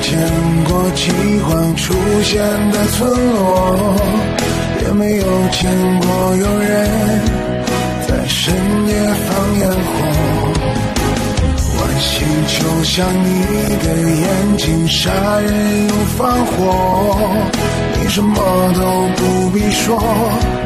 见过饥荒出现的村落，也没有见过有人在深夜放烟火。惋惜就像你的眼睛，杀人又放火，你什么都不必说。